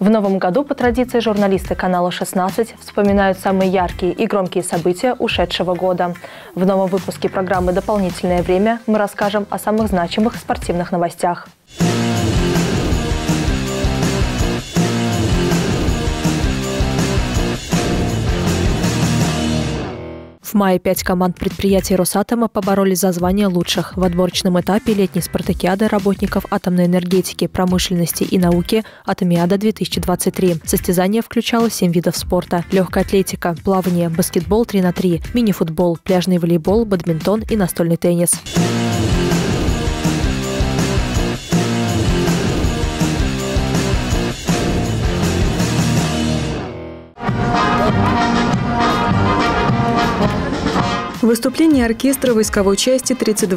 В новом году по традиции журналисты канала 16 вспоминают самые яркие и громкие события ушедшего года. В новом выпуске программы «Дополнительное время» мы расскажем о самых значимых спортивных новостях. В мае 5 команд предприятий «Росатома» поборолись за звание лучших в отборочном этапе летней спартакиады работников атомной энергетики, промышленности и науки «Атомиада-2023». Состязание включало 7 видов спорта: легкая атлетика, плавание, баскетбол 3х3, мини-футбол, пляжный волейбол, бадминтон и настольный теннис. Выступление оркестра войсковой части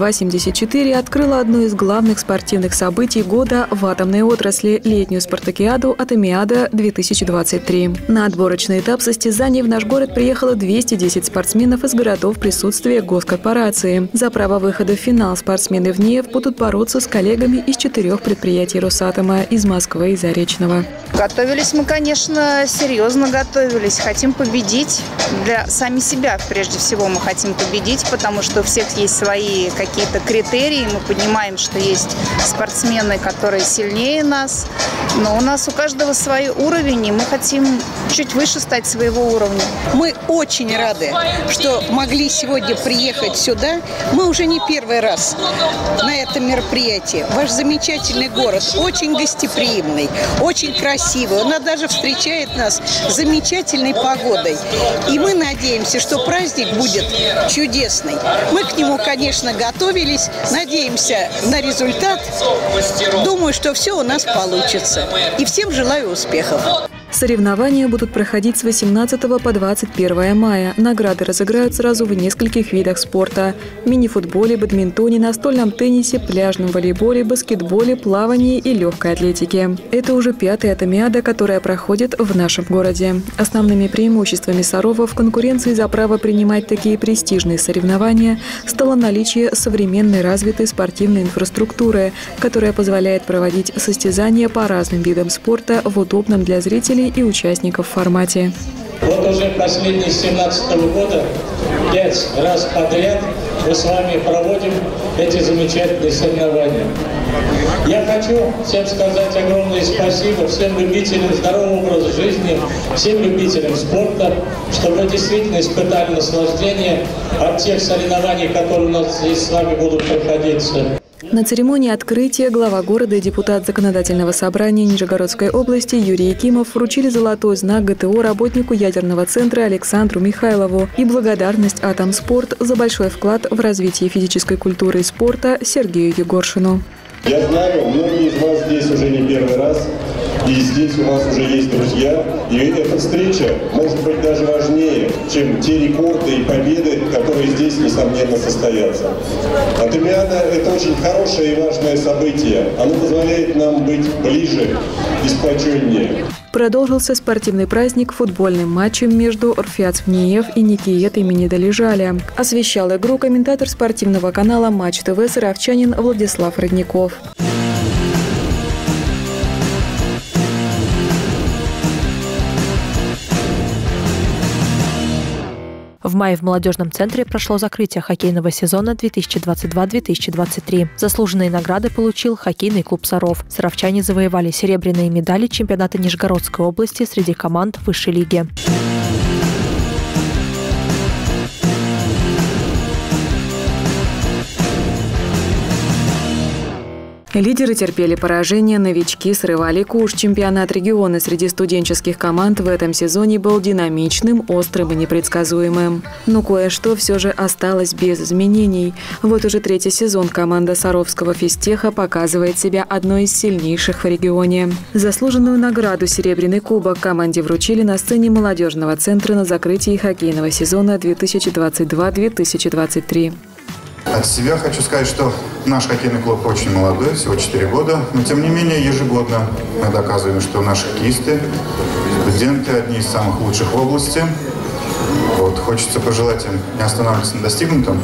3274 открыло одно из главных спортивных событий года в атомной отрасли – летнюю спартакиаду «Атомиада-2023». На отборочный этап состязаний в наш город приехало 210 спортсменов из городов присутствия госкорпорации. За право выхода в финал спортсмены ВНИЭФ будут бороться с коллегами из 4 предприятий «Росатома» из Москвы и Заречного. Готовились мы, конечно, серьезно готовились. Хотим победить для сами себя. Прежде всего мы хотим победить, потому что у всех есть свои какие-то критерии. Мы понимаем, что есть спортсмены, которые сильнее нас, но у нас у каждого свой уровень, и мы хотим чуть выше стать своего уровня. Мы очень рады, что могли сегодня приехать сюда. Мы уже не первый раз на этом мероприятии. Ваш замечательный город, очень гостеприимный, очень красивый. Он даже встречает нас замечательной погодой. И мы надеемся, что праздник будет чудесный. Мы к нему, конечно, готовились, надеемся на результат. Думаю, что все у нас получится. И всем желаю успехов. Соревнования будут проходить с 18 по 21 мая. Награды разыграют сразу в нескольких видах спорта: мини-футболе, бадминтоне, настольном теннисе, пляжном волейболе, баскетболе, плавании и легкой атлетике. Это уже 5-я Атомиада, которая проходит в нашем городе. Основными преимуществами Сарова в конкуренции за право принимать такие престижные соревнования стало наличие современной развитой спортивной инфраструктуры, которая позволяет проводить состязания по разным видам спорта в удобном для зрителей и участников формате. Вот уже последние с 2017 года 5 раз подряд мы с вами проводим эти замечательные соревнования. Я хочу всем сказать огромное спасибо всем любителям здорового образа жизни, всем любителям спорта, чтобы вы действительно испытали наслаждение от тех соревнований, которые у нас здесь с вами будут проходиться. На церемонии открытия глава города и депутат Законодательного собрания Нижегородской области Юрий Якимов вручили золотой знак ГТО работнику ядерного центра Александру Михайлову и благодарность «Атомспорт» за большой вклад в развитие физической культуры и спорта Сергею Егоршину. Я знаю, многие из вас здесь уже не первый раз, и здесь у вас уже есть друзья, и эта встреча может быть даже важнее, чем те рекорды и победы, которые здесь, несомненно, состоятся. Атомиада – это очень хорошее и важное событие. Оно позволяет нам быть ближе и сплоченнее. Продолжился спортивный праздник футбольным матчем между Орфеац ВНИЭФ и Никиет имени Долежаля. Освещал игру комментатор спортивного канала Матч ТВ саровчанин Владислав Родников. В мае в молодежном центре прошло закрытие хоккейного сезона 2022-2023. Заслуженные награды получил хоккейный клуб «Саров». Саровчане завоевали серебряные медали чемпионата Нижегородской области среди команд высшей лиги. Лидеры терпели поражение, новички срывали куш. Чемпионат региона среди студенческих команд в этом сезоне был динамичным, острым и непредсказуемым. Но кое-что все же осталось без изменений. Вот уже 3-й сезон команда Саровского физтеха показывает себя одной из сильнейших в регионе. Заслуженную награду «Серебряный кубок» команде вручили на сцене молодежного центра на закрытии хоккейного сезона 2022-2023. От себя хочу сказать, что наш хоккейный клуб очень молодой, всего 4 года, но тем не менее ежегодно мы доказываем, что наши хоккеисты, студенты одни из самых лучших в области. Вот, хочется пожелать им не останавливаться на достигнутом,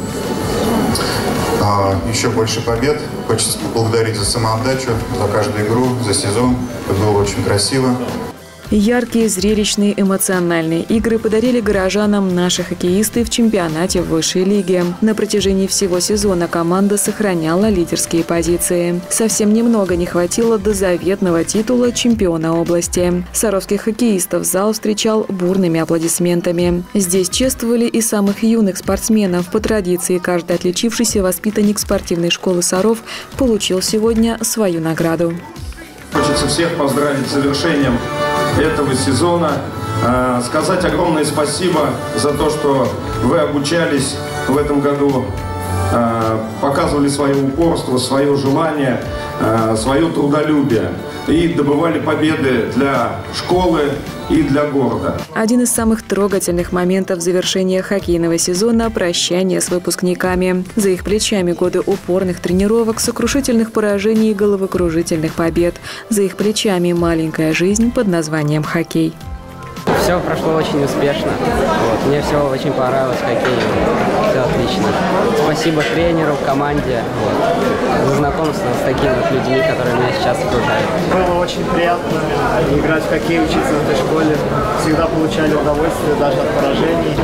еще больше побед. Хочется поблагодарить за самоотдачу, за каждую игру, за сезон. Это было очень красиво. Яркие, зрелищные, эмоциональные игры подарили горожанам наши хоккеисты в чемпионате высшей лиги. На протяжении всего сезона команда сохраняла лидерские позиции. Совсем немного не хватило до заветного титула чемпиона области. Саровских хоккеистов зал встречал бурными аплодисментами. Здесь чествовали и самых юных спортсменов. По традиции, каждый отличившийся воспитанник спортивной школы Саров получил сегодня свою награду. Хочется всех поздравить с завершением этого сезона, сказать огромное спасибо за то, что вы обучались в этом году, показывали свое упорство, свое желание, свое трудолюбие и добывали победы для школы и для города. Один из самых трогательных моментов завершения хоккейного сезона – прощание с выпускниками. За их плечами годы упорных тренировок, сокрушительных поражений и головокружительных побед. За их плечами маленькая жизнь под названием хоккей. Все прошло очень успешно. Мне все очень понравилось в хоккее. Все отлично. Спасибо тренеру, команде за знакомство с такими вот людьми, которые меня сейчас окружают. Было очень приятно играть в хоккей, учиться в этой школе. Всегда получали удовольствие даже от поражений.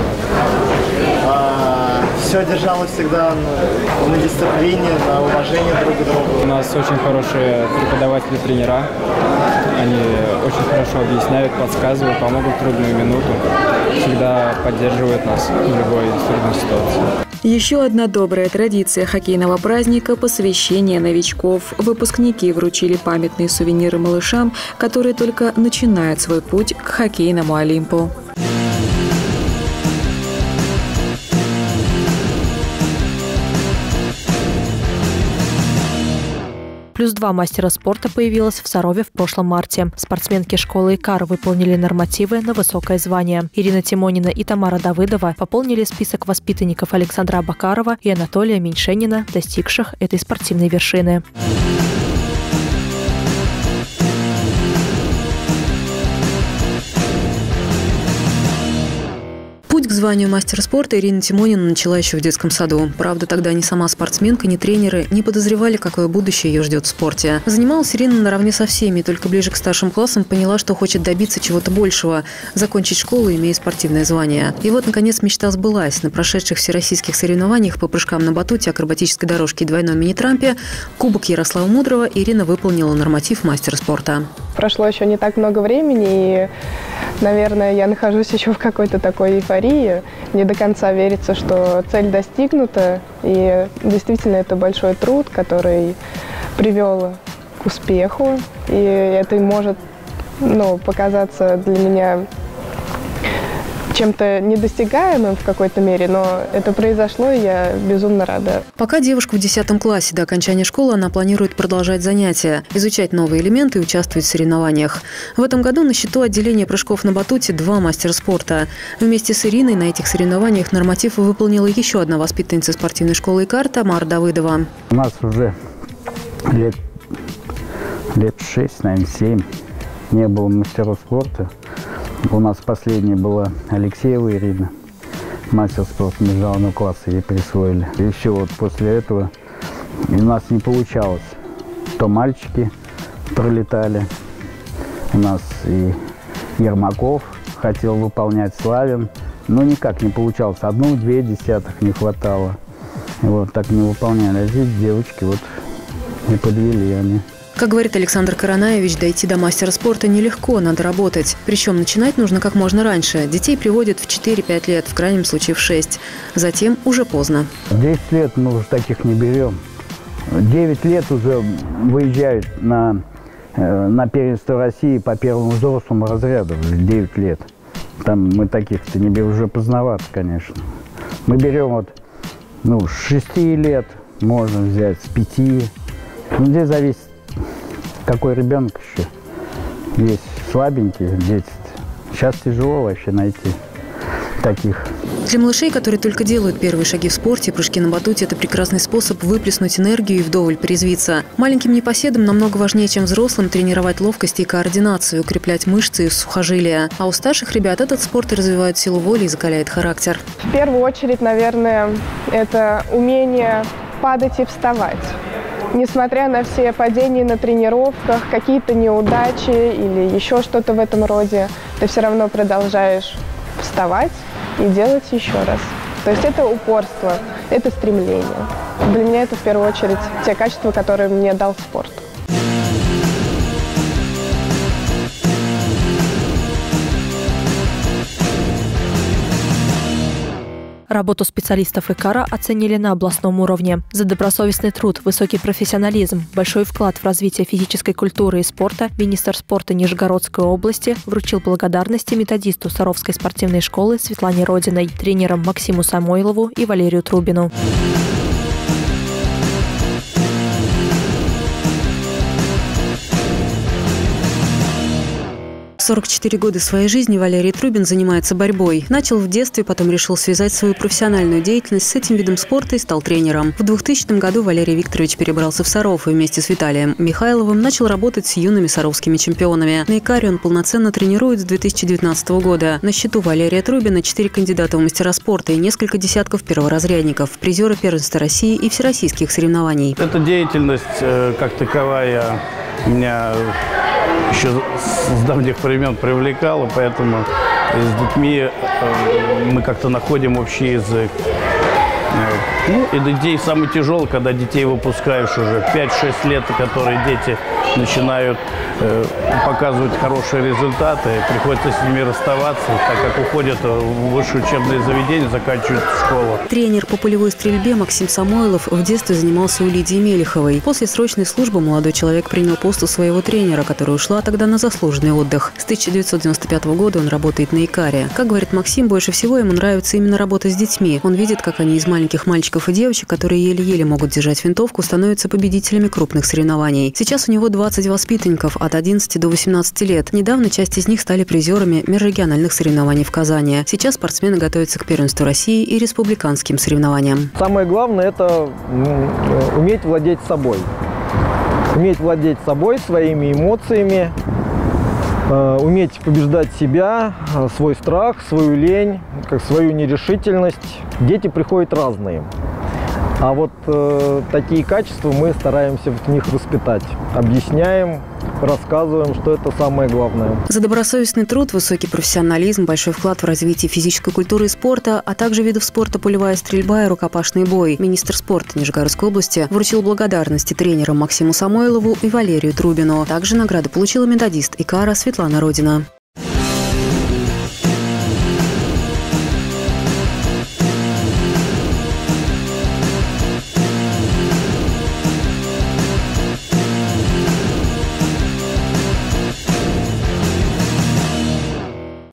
Все держалось всегда на дисциплине, на уважении друг к другу. У нас очень хорошие преподаватели, тренера. Они очень хорошо объясняют, подсказывают, помогут в трудную минуту. Всегда поддерживают нас в любой трудной ситуации. Еще одна добрая традиция хоккейного праздника – посвящение новичков. Выпускники вручили памятные сувениры малышам, которые только начинают свой путь к хоккейному Олимпу. +2 мастера спорта появилось в Сарове в прошлом марте. Спортсменки школы ИКАР выполнили нормативы на высокое звание. Ирина Тимонина и Тамара Давыдова пополнили список воспитанников Александра Абакарова и Анатолия Меньшенина, достигших этой спортивной вершины. Путь к званию мастера спорта Ирина Тимонина начала еще в детском саду. Правда, тогда ни сама спортсменка, ни тренеры не подозревали, какое будущее ее ждет в спорте. Занималась Ирина наравне со всеми, только ближе к старшим классам поняла, что хочет добиться чего-то большего – закончить школу, имея спортивное звание. И вот, наконец, мечта сбылась. На прошедших всероссийских соревнованиях по прыжкам на батуте, акробатической дорожке и двойном мини-трампе Кубок Ярослава Мудрого Ирина выполнила норматив мастера спорта. Прошло еще не так много времени, и, наверное, я нахожусь еще в какой-то такой эйфории. Не до конца верится, что цель достигнута, и действительно это большой труд, который привел к успеху, и это может показаться для меня чем-то недостигаемым в какой-то мере, но это произошло, и я безумно рада. Пока девушка в 10 классе, до окончания школы она планирует продолжать занятия, изучать новые элементы и участвовать в соревнованиях. В этом году на счету отделения прыжков на батуте 2 мастера спорта. Вместе с Ириной на этих соревнованиях норматив выполнила еще одна воспитанница спортивной школы ИКАР Тамара Давыдова. У нас уже лет 6, наверное, 7 не было мастеров спорта. У нас последняя была Алексеева Ирина, мастер спорта международного класса, ей присвоили. И еще вот после этого у нас не получалось. То мальчики пролетали, у нас и Ермаков хотел выполнять, Славин, но никак не получалось. 1-2 десятых не хватало. И вот так не выполняли. А здесь девочки вот не подвели они. Как говорит Александр Коронаевич, дойти до мастера спорта нелегко, надо работать. Причем начинать нужно как можно раньше. Детей приводят в 4-5 лет, в крайнем случае в 6. Затем уже поздно. 10 лет мы уже таких не берем. 9 лет уже выезжают на первенство России по первому взрослому разряду. 9 лет. Там мы таких-то не берем, уже поздновато, конечно. Мы берем с 6 лет, можно взять, с 5. Здесь зависит, какой ребенок еще. Есть слабенькие дети. Сейчас тяжело вообще найти таких. Для малышей, которые только делают первые шаги в спорте, прыжки на батуте – это прекрасный способ выплеснуть энергию и вдоволь порезвиться. Маленьким непоседам намного важнее, чем взрослым, тренировать ловкость и координацию, укреплять мышцы и сухожилия. А у старших ребят этот спорт развивает силу воли и закаляет характер. В первую очередь, наверное, это умение падать и вставать. несмотря на все падения на тренировках, какие-то неудачи или еще что-то в этом роде, ты все равно продолжаешь вставать и делать еще раз. То есть это упорство, это стремление. Для меня это в первую очередь те качества, которые мне дал спорт. Работу специалистов ИКАРа оценили на областном уровне. За добросовестный труд, высокий профессионализм, большой вклад в развитие физической культуры и спорта министр спорта Нижегородской области вручил благодарности методисту Саровской спортивной школы Светлане Родиной, тренерам Максиму Самойлову и Валерию Трубину. 44 года своей жизни Валерий Трубин занимается борьбой. Начал в детстве, потом решил связать свою профессиональную деятельность с этим видом спорта и стал тренером. В 2000 году Валерий Викторович перебрался в Саров и вместе с Виталием Михайловым начал работать с юными саровскими чемпионами. На ИКАРе он полноценно тренирует с 2019 года. На счету Валерия Трубина 4 кандидата в мастера спорта и несколько десятков перворазрядников, призеры первенства России и всероссийских соревнований. Эта деятельность, как таковая, меня еще с давних времен привлекала, поэтому с детьми мы как-то находим общий язык. И детей самый тяжелый, когда детей выпускаешь уже 5-6 лет, которые дети начинают показывать хорошие результаты, приходится с ними расставаться, так как уходят в высшее учебное заведение, заканчивают школу. Тренер по полевой стрельбе Максим Самойлов в детстве занимался у Лидии Мелеховой. После срочной службы молодой человек принял пост у своего тренера, которая ушла тогда на заслуженный отдых. С 1995 года он работает на ИКАРе. Как говорит Максим, больше всего ему нравится именно работа с детьми. Он видит, как они из маленьких мальчиков и девочек, которые еле-еле могут держать винтовку, становятся победителями крупных соревнований. Сейчас у него 20 воспитанников от 11 до 18 лет. Недавно часть из них стали призерами межрегиональных соревнований в Казани. Сейчас спортсмены готовятся к первенству России и республиканским соревнованиям. Самое главное – это уметь владеть собой. Уметь владеть собой, своими эмоциями, уметь побеждать себя, свой страх, свою лень, свою нерешительность. Дети приходят разные. А вот такие качества мы стараемся в них воспитать. Объясняем, рассказываем, что это самое главное. За добросовестный труд, высокий профессионализм, большой вклад в развитие физической культуры и спорта, а также видов спорта полевая стрельба и рукопашный бой, министр спорта Нижегородской области вручил благодарности тренерам Максиму Самойлову и Валерию Трубину. Также награду получила методист ИКАРа Светлана Родина.